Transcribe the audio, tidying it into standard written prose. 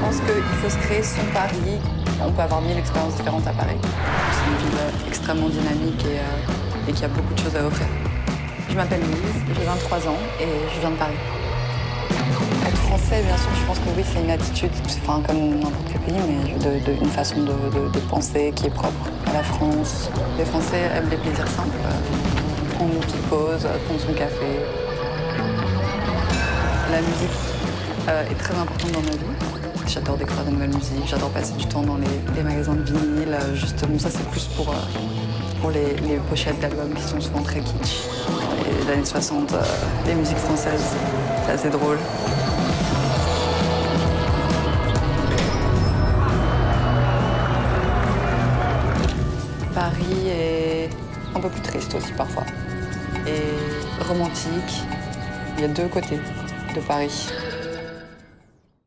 pense qu'il faut se créer son Paris. On peut avoir 1000 expériences différentes à Paris. C'est une ville extrêmement dynamique et qui a beaucoup de choses à offrir. Je m'appelle Louise, j'ai 23 ans et je viens de Paris. Être français, bien sûr, je pense que oui, c'est une attitude, enfin, comme n'importe quel pays, mais une façon de penser qui est propre à la France. Les Français aiment les plaisirs simples, prendre une petite pause, prendre son café. La musique est très importante dans ma vie. J'adore découvrir de nouvelles musiques, j'adore passer du temps dans les magasins de vinyle. Justement, ça c'est plus pour les pochettes d'albums qui sont souvent très kitsch. Les années 60, les musiques françaises, c'est assez drôle. Paris est un peu plus triste aussi parfois. Et romantique. Il y a deux côtés de Paris.